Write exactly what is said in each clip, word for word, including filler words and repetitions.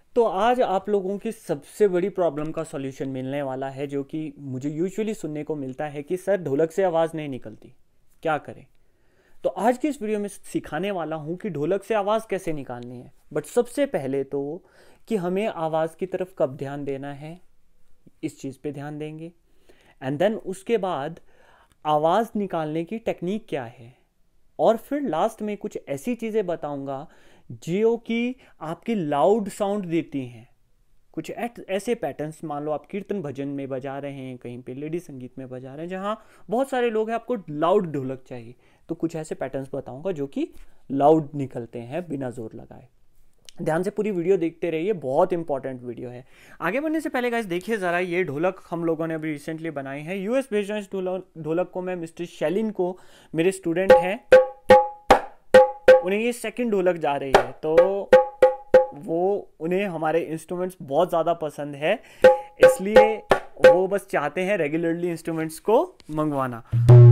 तो आज आप लोगों की सबसे बड़ी प्रॉब्लम का सॉल्यूशन मिलने वाला है, जो कि मुझे यूजुअली सुनने को मिलता है कि सर ढोलक से आवाज़ नहीं निकलती, क्या करें। तो आज की इस वीडियो में सिखाने वाला हूँ कि ढोलक से आवाज़ कैसे निकालनी है। बट सबसे पहले तो कि हमें आवाज़ की तरफ कब ध्यान देना है, इस चीज़ पे ध्यान देंगे। एंड देन उसके बाद आवाज़ निकालने की टेक्निक क्या है, और फिर लास्ट में कुछ ऐसी चीज़ें बताऊंगा जो कि आपकी लाउड साउंड देती हैं। कुछ ऐसे पैटर्न्स, मान लो आप कीर्तन भजन में बजा रहे हैं, कहीं पे लेडी संगीत में बजा रहे हैं जहाँ बहुत सारे लोग हैं, आपको लाउड ढोलक चाहिए, तो कुछ ऐसे पैटर्न्स बताऊंगा जो कि लाउड निकलते हैं बिना जोर लगाए। ध्यान से पूरी वीडियो देखते रहिए, बहुत इंपॉर्टेंट वीडियो है। आगे बढ़ने से पहले गाइस देखिए ज़रा, ये ढोलक हम लोगों ने अभी रिसेंटली बनाई है। यूएस भेजना इस ढोलक को मैं मिस्टर शैलिन को, मेरे स्टूडेंट हैं, उन्हें ये सेकंड ढोलक जा रही है, तो वो उन्हें हमारे इंस्ट्रूमेंट्स बहुत ज़्यादा पसंद है, इसलिए वो बस चाहते हैं रेगुलरली इंस्ट्रूमेंट्स को मंगवाना।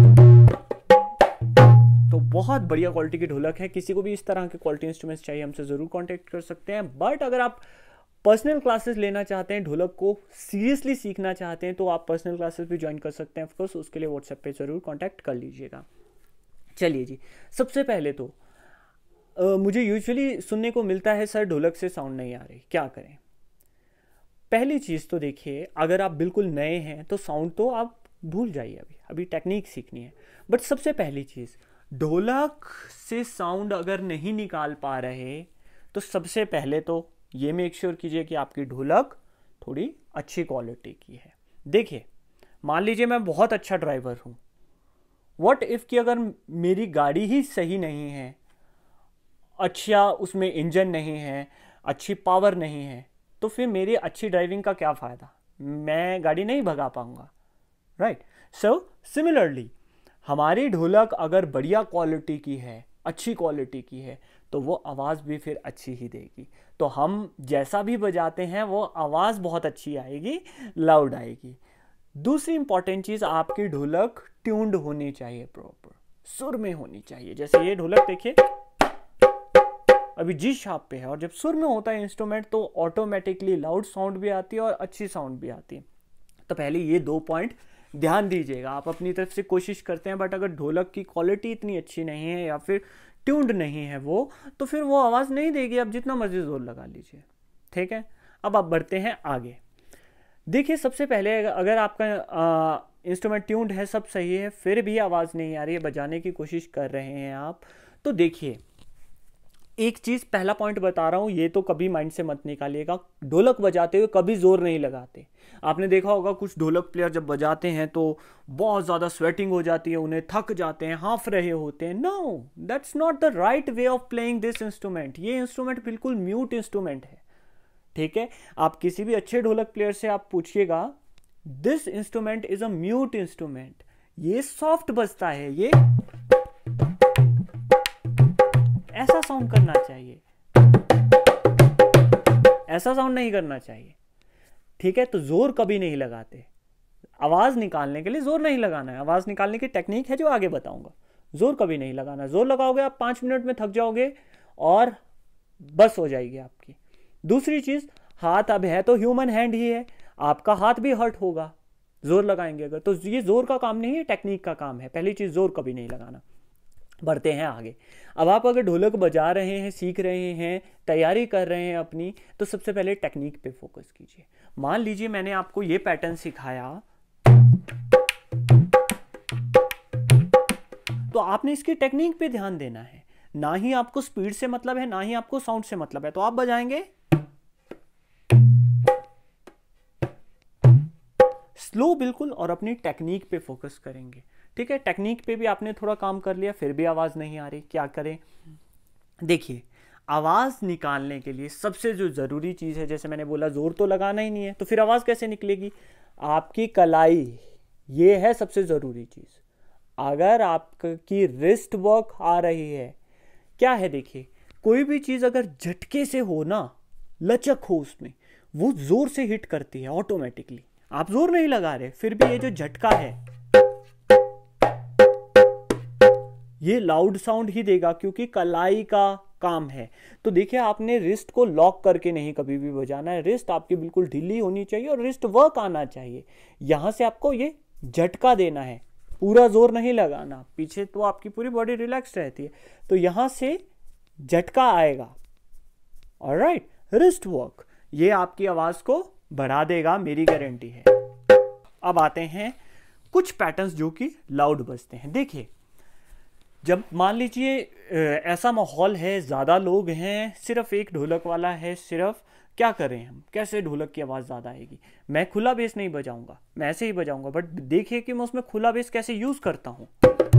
तो बहुत बढ़िया क्वालिटी की ढोलक है। किसी को भी इस तरह के क्वालिटी इंस्ट्रूमेंट्स चाहिए हमसे ज़रूर कांटेक्ट कर सकते हैं। बट अगर आप पर्सनल क्लासेस लेना चाहते हैं, ढोलक को सीरियसली सीखना चाहते हैं, तो आप पर्सनल क्लासेस भी ज्वाइन कर सकते हैं। ऑफकोर्स उसके लिए व्हाट्सएप पे ज़रूर कॉन्टैक्ट कर लीजिएगा। चलिए जी, सबसे पहले तो Uh, मुझे यूजुअली सुनने को मिलता है सर ढोलक से साउंड नहीं आ रही, क्या करें। पहली चीज़ तो देखिए, अगर आप बिल्कुल नए हैं तो साउंड तो आप भूल जाइए, अभी अभी टेक्निक सीखनी है। बट सबसे पहली चीज़, ढोलक से साउंड अगर नहीं निकाल पा रहे तो सबसे पहले तो ये मेक श्योर कीजिए कि आपकी ढोलक थोड़ी अच्छी क्वालिटी की है। देखिए, मान लीजिए मैं बहुत अच्छा ड्राइवर हूँ, व्हाट इफ़ कि अगर मेरी गाड़ी ही सही नहीं है, अच्छा उसमें इंजन नहीं है, अच्छी पावर नहीं है, तो फिर मेरी अच्छी ड्राइविंग का क्या फ़ायदा, मैं गाड़ी नहीं भगा पाऊंगा, राइट। सो सिमिलरली हमारी ढोलक अगर बढ़िया क्वालिटी की है, अच्छी क्वालिटी की है, तो वो आवाज़ भी फिर अच्छी ही देगी। तो हम जैसा भी बजाते हैं वो आवाज़ बहुत अच्छी आएगी, लाउड आएगी। दूसरी इंपॉर्टेंट चीज़, आपकी ढोलक ट्यून्ड होनी चाहिए, प्रॉपर सुर में होनी चाहिए। जैसे ये ढोलक देखिए अभी जी शार्प पे है, और जब सुर में होता है इंस्ट्रूमेंट तो ऑटोमेटिकली लाउड साउंड भी आती है और अच्छी साउंड भी आती है। तो पहले ये दो पॉइंट ध्यान दीजिएगा। आप अपनी तरफ से कोशिश करते हैं, बट अगर ढोलक की क्वालिटी इतनी अच्छी नहीं है या फिर ट्यून्ड नहीं है वो, तो फिर वो आवाज़ नहीं देगी, आप जितना मर्जी जोर लगा लीजिए, ठीक है। अब आप बढ़ते हैं आगे। देखिए, सबसे पहले अगर आपका इंस्ट्रूमेंट ट्यून्ड है, सब सही है, फिर भी आवाज़ नहीं आ रही है, बजाने की कोशिश कर रहे हैं आप, तो देखिए एक चीज़, पहला पॉइंट बता रहा हूँ, ये तो कभी माइंड से मत निकालिएगा। ढोलक बजाते हुए कभी जोर नहीं लगाते। आपने देखा होगा कुछ ढोलक प्लेयर जब बजाते हैं तो बहुत ज़्यादा स्वेटिंग हो जाती है, उन्हें थक जाते हैं, हाफ रहे होते हैं। No, that's not the right way of playing this instrument. ये इंस्ट्रूमेंट बिल्कुल म्यूट इंस्ट्रूमेंट है, ठीक है। आप किसी भी अच्छे ढोलक प्लेयर से आप पूछिएगा, this instrument is a mute instrument. ये सॉफ्ट बजता है, ये ऐसा साउंड करना चाहिए, ऐसा साउंड नहीं करना चाहिए, ठीक है। तो जोर कभी नहीं लगाते। आवाज निकालने के लिए जोर नहीं लगाना है। आवाज निकालने की टेक्निक है जो आगे बताऊंगा। जोर कभी नहीं लगाना। जोर लगाओगे आप पांच मिनट में थक जाओगे और बस हो जाएगी आपकी। दूसरी चीज, हाथ अब है तो ह्यूमन हैंड ही है, आपका हाथ भी हर्ट होगा जोर लगाएंगे अगर, तो ये जोर का काम नहीं है, टेक्निक का काम है। पहली चीज, जोर कभी नहीं लगाना। बढ़ते हैं आगे। अब आप अगर ढोलक बजा रहे हैं, सीख रहे हैं, तैयारी कर रहे हैं अपनी, तो सबसे पहले टेक्निक पे फोकस कीजिए। मान लीजिए मैंने आपको ये पैटर्न सिखाया, तो आपने इसकी टेक्निक पे ध्यान देना है। ना ही आपको स्पीड से मतलब है, ना ही आपको साउंड से मतलब है। तो आप बजाएंगे स्लो बिल्कुल, और अपनी टेक्निक पे फोकस करेंगे, ठीक है। टेक्निक पे भी आपने थोड़ा काम कर लिया, फिर भी आवाज़ नहीं आ रही, क्या करें। देखिए, आवाज़ निकालने के लिए सबसे जो ज़रूरी चीज़ है, जैसे मैंने बोला, जोर तो लगाना ही नहीं है, तो फिर आवाज़ कैसे निकलेगी। आपकी कलाई, ये है सबसे ज़रूरी चीज़। अगर आपकी रिस्ट वर्क आ रही है, क्या है, देखिए कोई भी चीज़ अगर झटके से हो ना, लचक हो उसमें, वो ज़ोर से हिट करती है ऑटोमेटिकली। आप जोर नहीं लगा रहे, फिर भी ये जो झटका है ये लाउड साउंड ही देगा, क्योंकि कलाई का काम है। तो देखिए आपने रिस्ट को लॉक करके नहीं कभी भी बजाना है, रिस्ट आपकी बिल्कुल ढीली होनी चाहिए और रिस्ट वर्क आना चाहिए। यहां से आपको ये झटका देना है, पूरा जोर नहीं लगाना, पीछे तो आपकी पूरी बॉडी रिलैक्स रहती है, तो यहां से झटका आएगा। ऑलराइट, रिस्ट वर्क ये आपकी आवाज को बढ़ा देगा, मेरी गारंटी है। अब आते हैं कुछ पैटर्न्स जो कि लाउड बजते हैं। देखिए जब मान लीजिए ऐसा माहौल है, ज़्यादा लोग हैं, सिर्फ एक ढोलक वाला है, सिर्फ क्या करें हम, कैसे ढोलक की आवाज़ ज़्यादा आएगी। मैं खुला बेस नहीं बजाऊंगा, मैं ऐसे ही बजाऊंगा, बट देखिए कि मैं उसमें खुला बेस कैसे यूज़ करता हूँ।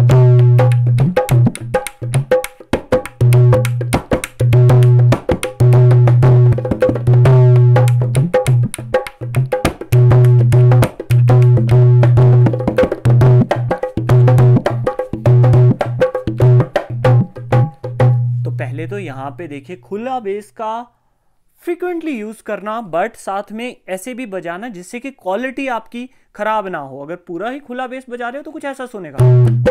पहले तो यहाँ पे देखिए खुला बेस का फ्रीक्वेंटली यूज करना, बट साथ में ऐसे भी बजाना जिससे कि क्वालिटी आपकी खराब ना हो। अगर पूरा ही खुला बेस बजा रहे हो तो कुछ ऐसा सुनेगा,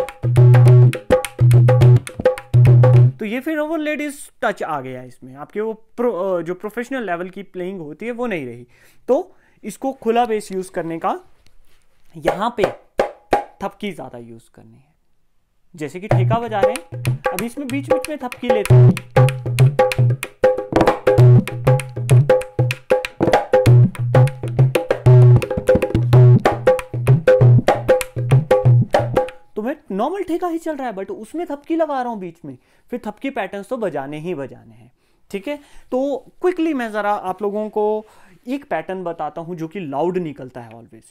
तो ये फिर वो लेडीज टच आ गया इसमें, आपके वो प्रो, जो प्रोफेशनल लेवल की प्लेइंग होती है वो नहीं रही। तो इसको खुला बेस यूज करने का, यहाँ पे थपकी ज्यादा यूज करनी है। जैसे कि ठेका बजा रहे हैं, अब इसमें बीच बीच में थपकी लेते हैं। तो मैं नॉर्मल ठेका ही चल रहा है बट उसमें थपकी लगा रहा हूं बीच में, फिर थपकी पैटर्न्स तो बजाने ही बजाने हैं। ठीक है, तो क्विकली मैं जरा आप लोगों को एक पैटर्न बताता हूं जो कि लाउड निकलता है ऑलवेज।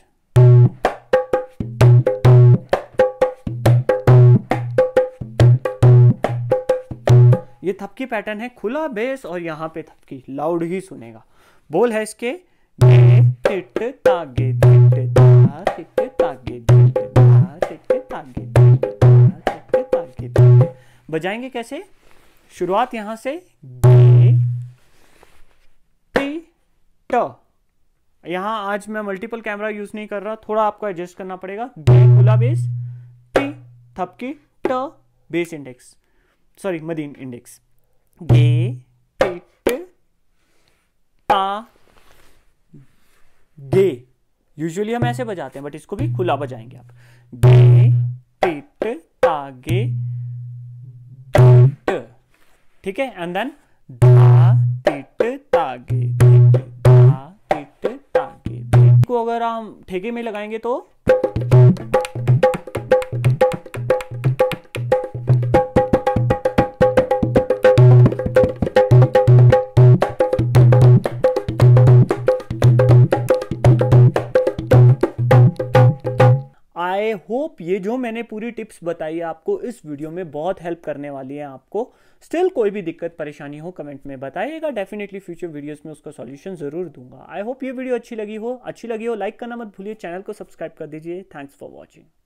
ये थपकी पैटर्न है, खुला बेस और यहाँ पे थपकी, लाउड ही सुनेगा। बोल है इसके गे टिट तागे टिट ता टिट तागे टिट ता टिट तागे टिट ता टिट तागे टिट। बजाएंगे कैसे? शुरुआत यहां से गे टी ट। यहां आज मैं मल्टीपल कैमरा यूज नहीं कर रहा, थोड़ा आपको एडजस्ट करना पड़ेगा। गे खुला बेस, टी थपकी, ट बेस इंडेक्स, सॉरी मदीन इंडेक्स। गे टिट ता गे, यूजुअली हम ऐसे बजाते हैं बट इसको भी खुला बजाएंगे आप। गे टिट ता गे ट, ठीक है, एंड देन धा टिट ता गे टिट धा टिट ता गे टिट को अगर हम ठेके में लगाएंगे तो आई होप ये जो मैंने पूरी टिप्स बताई आपको इस वीडियो में बहुत हेल्प करने वाली है आपको। स्टिल कोई भी दिक्कत परेशानी हो कमेंट में बताइएगा, डेफिनेटली फ्यूचर वीडियोस में उसका सॉल्यूशन जरूर दूंगा। आई होप ये वीडियो अच्छी लगी हो, अच्छी लगी हो लाइक करना मत भूलिए, चैनल को सब्सक्राइब कर दीजिए। Thanks for watching.